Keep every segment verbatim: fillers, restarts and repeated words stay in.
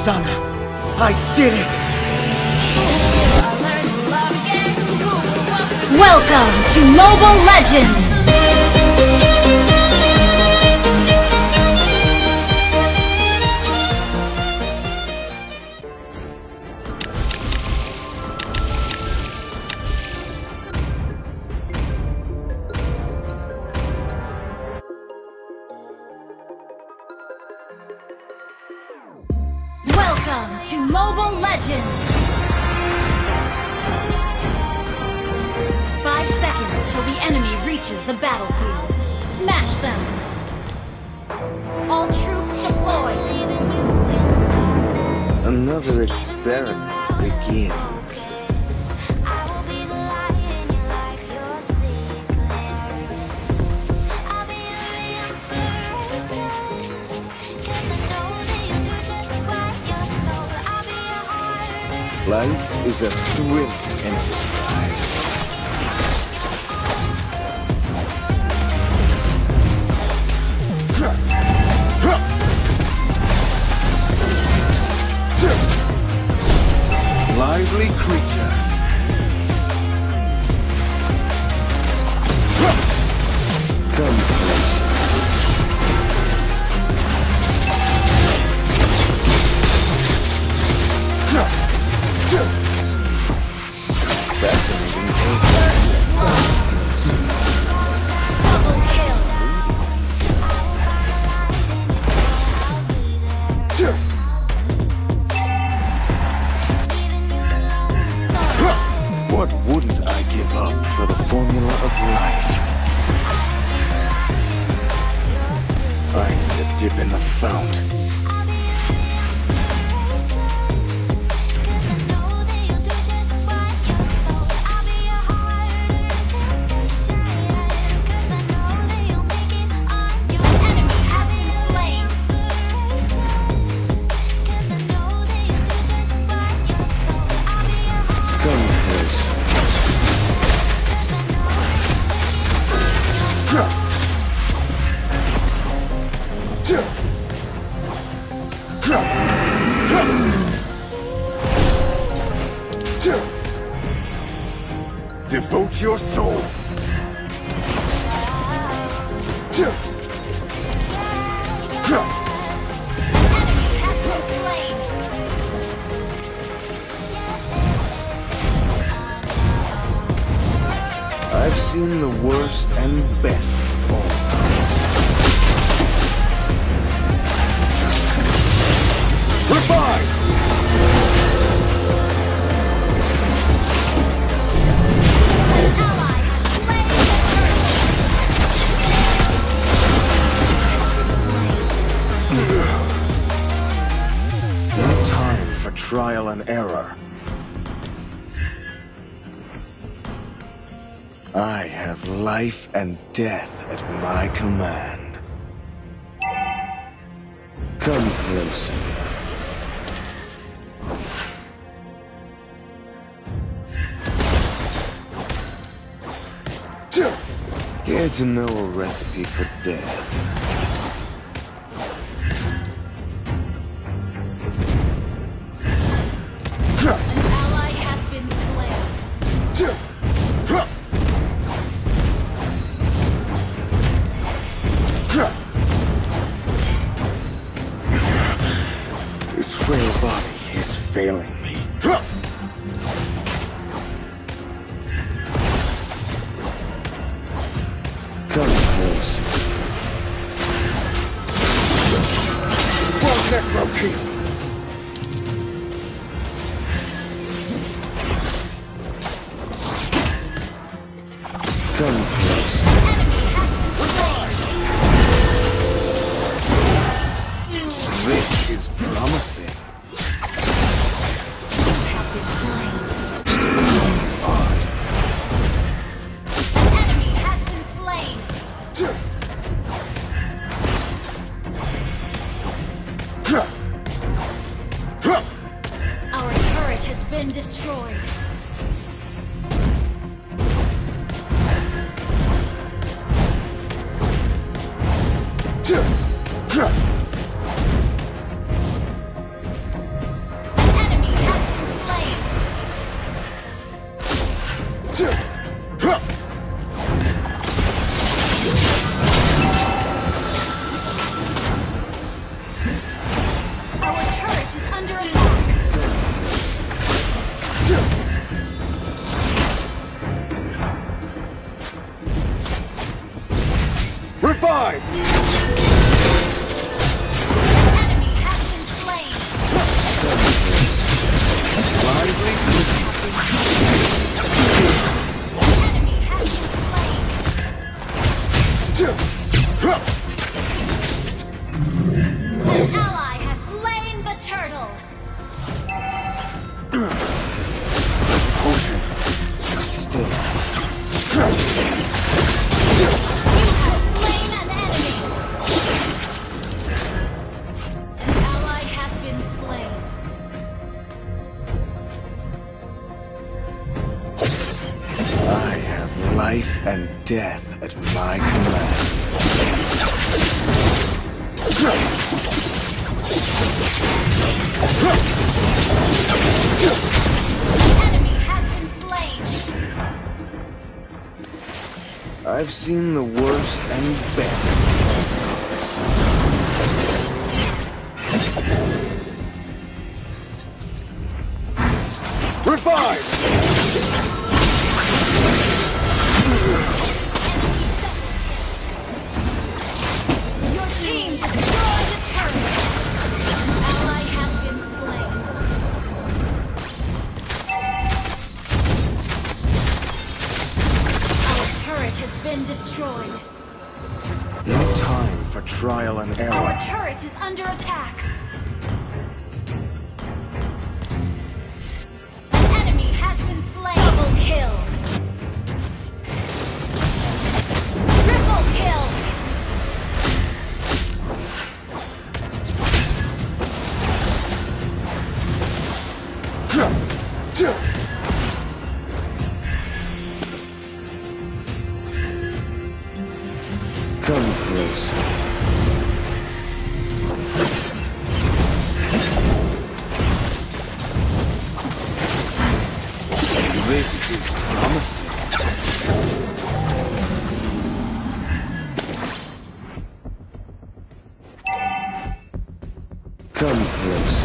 Sana. I did it! Welcome to Mobile Legends! Welcome to Mobile Legends! Five seconds till the enemy reaches the battlefield. Smash them! All troops deployed! Another experiment begins. Life is a thrilling enterprise. Lively creature. Come closer. Fascinating Double kill! What wouldn't I give up for the formula of life? I need a dip in the fount. Devote your soul. I've seen the worst and best of all kinds. Revive! No time for trial and error. I have life and death at my command. Come closer. Care to know a recipe for death? An ally has been slain. This frail body is failing me. Come close. One necro kill. Come close. This is promising. Our turret has been destroyed. Revive! Enemy has been slain. Lively? Enemy has been slain. An ally has slain the turtle. Potion. Still. You have slain an enemy. An ally has been slain. I have life and death at my command. Enemy has been slain. I've seen the worst and best. Revive! Your team destroyed a turret. An ally has been slain. Our turret has been destroyed. No time for trial and Our error. turret is under attack. An enemy has been slain. Double kill. Triple kill. Come close. This is promising. Come close.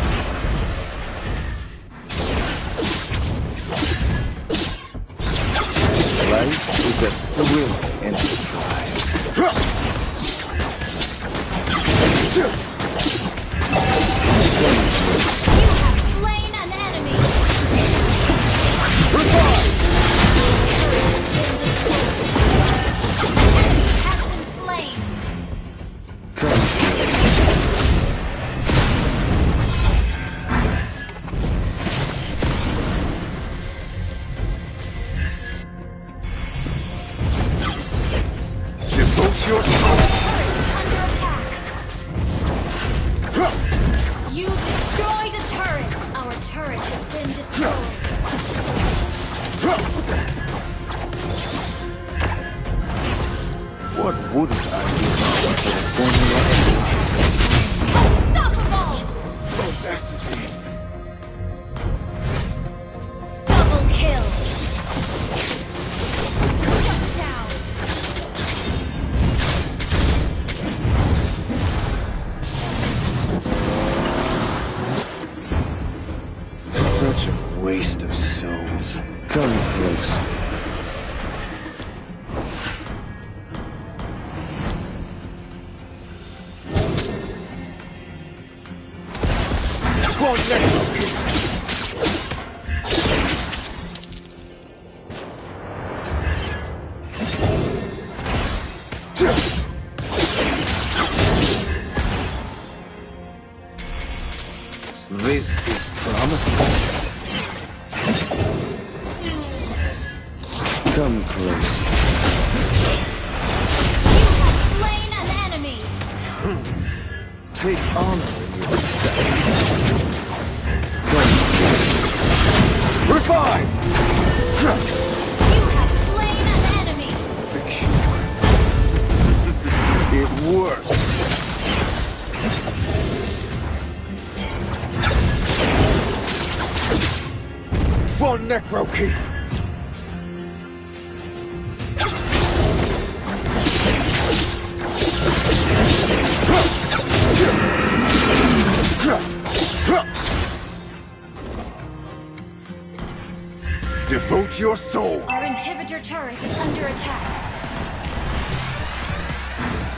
Life is a thrilling enterprise. You have slain an enemy. Revive! Enemy has been slain. Come close. Devote your soul. Turret is under attack. You destroyed a turret. Our turret has been destroyed. What wouldn't I give for the formula of Unstoppable. life? Audacity. Double kill. Shut down. Such a waste of souls. Come close. For next. This is promising. Come close. You have slain an enemy. Take honor in your sacrifice. Come close. Revive! You have slain an enemy. The cure. It works. For Necrokeep! Devote your soul! Our inhibitor turret is under attack.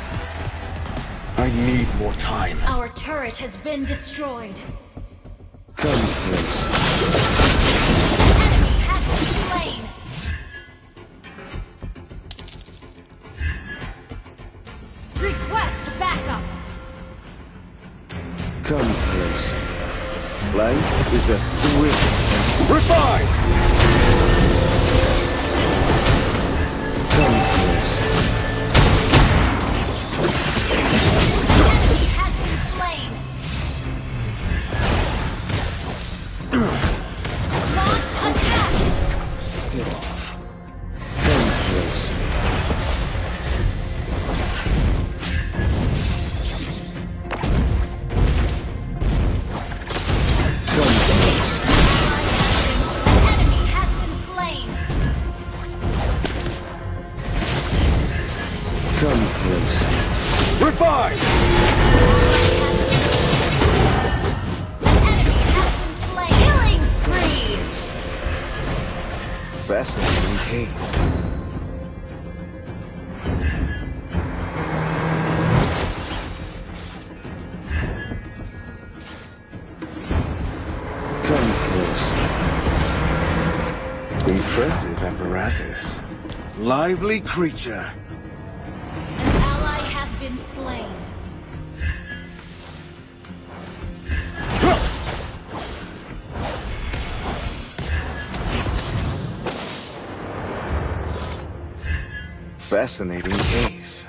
I need more time. Our turret has been destroyed. Come close. Enemy has been slain. Request backup. Come close. Life is a thrill. Revive! Come close. Enemy has been slain. Launch attack. Still off. Come close. Come close. Enemy has been slain. Come close. Revive! Enemy has been slain. Killing spree. Fascinating case. Come close. Impressive apparatus. Lively creature. An ally has been slain. Fascinating case.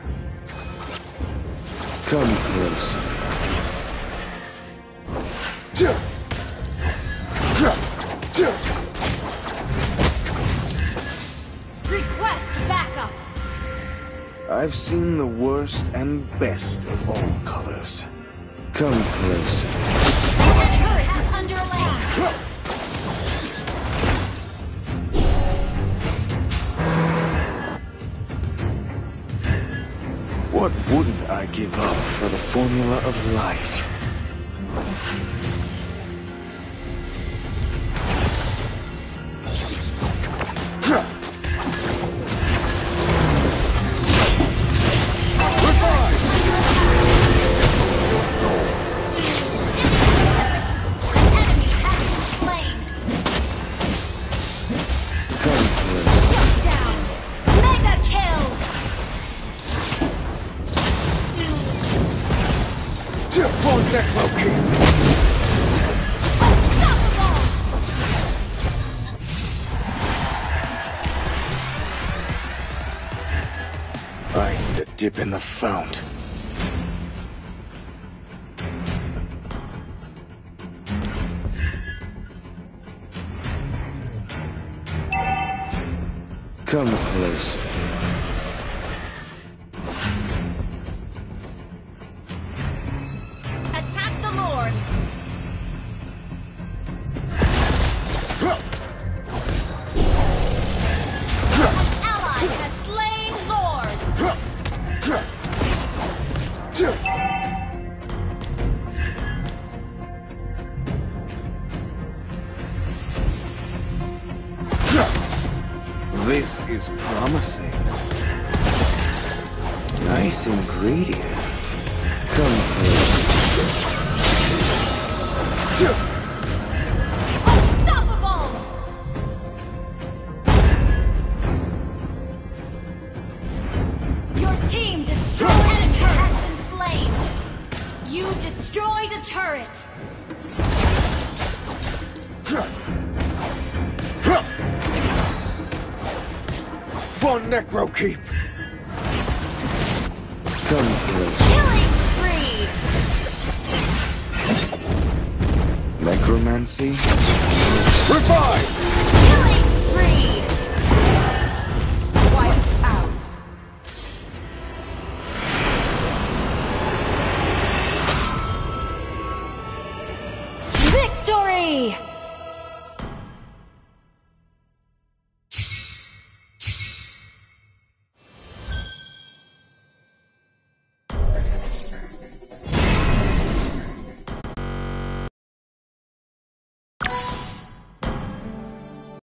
Come close. Request backup. I've seen the worst and best of all colors. Come close. Our turret is under attack. What wouldn't I give up for the formula of life? Enemy has been slain. Come close. Shut down. Mega kill. For necro Unstoppable. I need a dip in the fount. Come close. Attack the Lord. Ally has slain Lord. This is promising. Nice ingredient. Come close. Unstoppable. Your team destroyed a turret. Has been slain. You destroyed a turret. For necro keep. Come close. Killing spree. Necromancy. Revive!